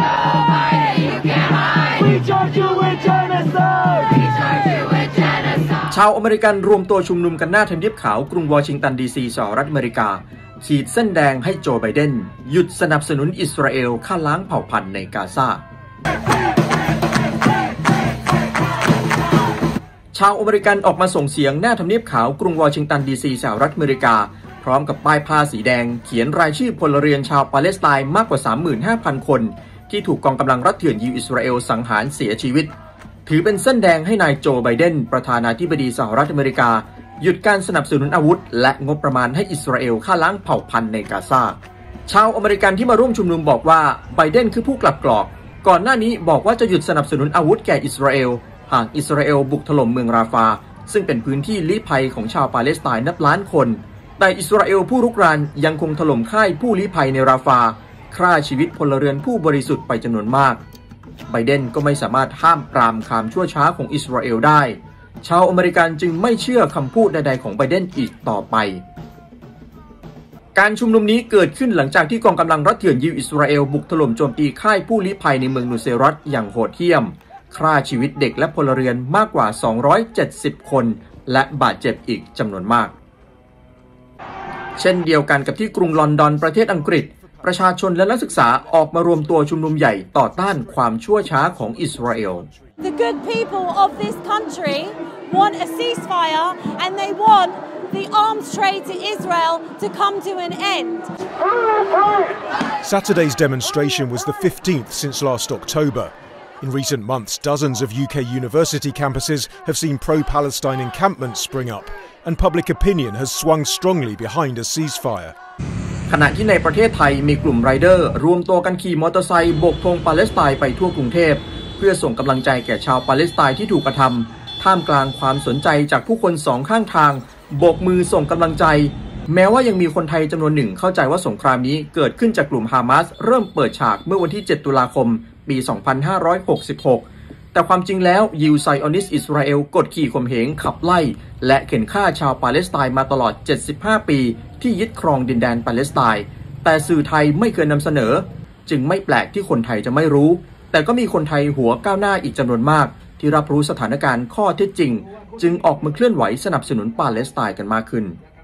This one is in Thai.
ชาวอเมริกันรวมตัวชุมนุมกันหน้าทำเนียบขาวกรุงวอชิงตันดีซีสหรัฐอเมริกาขีดเส้นแดงให้โจไบเดนหยุดสนับสนุนอิสราเอลฆ่าล้างเผ่าพันธุ์ในกาซาชาวอเมริกันออกมาส่งเสียงหน้าทำเนียบขาวกรุงวอชิงตันดีซีสหรัฐอเมริกาพร้อมกับป้ายผ้าสีแดงเขียนรายชื่อพลเรือนชาวปาเลสไตน์มากกว่า 35,000 คนที่ถูกกองกำลังรัฐเถื่อนยิวอิสราเอลสังหารเสียชีวิตถือเป็นเส้นแดงให้นายโจไบเดนประธานาธิบดีสหรัฐอเมริกาหยุดการสนับสนุนอาวุธและงบประมาณให้อิสราเอลฆ่าล้างเผ่าพันธุ์ในกาซาชาวอเมริกันที่มาร่วมชุมนุมบอกว่าไบเดนคือผู้กลับกรอกก่อนหน้านี้บอกว่าจะหยุดสนับสนุนอาวุธแก่อิสราเอลหากอิสราเอลบุกถล่มเมืองราฟาซึ่งเป็นพื้นที่ลี้ภัยของชาวปาเลสไตน์นับล้านคนแต่อิสราเอลผู้รุกรานยังคงถล่มค่ายผู้ลี้ภัยในราฟาฆ่าชีวิตพลเรือนผู้บริสุทธิ์ไปจำนวนมากไบเดนก็ไม่สามารถห้ามปรามความชั่วช้าของอิสราเอลได้ชาวอเมริกันจึงไม่เชื่อคำพูดใดๆของไบเดนอีกต่อไปการชุมนุมนี้เกิดขึ้นหลังจากที่กองกำลังรัฐเถื่อนยิวอิสราเอลบุกถล่มโจมตีค่ายผู้ลี้ภัยในเมืองนูเซรัตอย่างโหดเหี้ยมฆ่าชีวิตเด็กและพลเรือนมากกว่า270คนและบาดเจ็บอีกจำนวนมากเช่นเดียวกันกับที่กรุงลอนดอนประเทศอังกฤษประชาชนและนักศึกษาออกมารวมตัวชุมนุมใหญ่ต่อต้านความชั่วช้าของอิสราเอล The good people of this country want a ceasefire and they want the arms trade to Israel to come to an end. Saturday's demonstration was the 15th since last October. In recent months, dozens of UK university campuses have seen pro-Palestine encampments spring up, and public opinion has swung strongly behind a ceasefire. ขณะที่ในประเทศไทยมีกลุ่มไรเดอร์รวมตัวกันขี่มอเตอร์ไซค์โบกธงปาเลสไตน์ไปทั่วกรุงเทพเพื่อส่งกำลังใจแก่ชาวปาเลสไตน์ที่ถูกกระทำท่ามกลางความสนใจจากผู้คนสองข้างทางโบกมือส่งกำลังใจแม้ว่ายังมีคนไทยจำนวนหนึ่งเข้าใจว่าสงครามนี้เกิดขึ้นจากกลุ่มฮามาสเริ่มเปิดฉากเมื่อวันที่7 ตุลาคมปี 2566แต่ความจริงแล้วยิวไซออนิสต์อิสราเอลกดขี่ข่มเหงขับไล่และเข็นฆ่าชาวปาเลสไตน์มาตลอด75ปีที่ยึดครองดินแดนปาเลสไตน์แต่สื่อไทยไม่เคยนำเสนอจึงไม่แปลกที่คนไทยจะไม่รู้แต่ก็มีคนไทยหัวก้าวหน้าอีกจำนวนมากที่รับรู้สถานการณ์ข้อเท็จจริงจึงออกมาเคลื่อนไหวสนับสนุนปาเลสไตน์กันมากขึ้น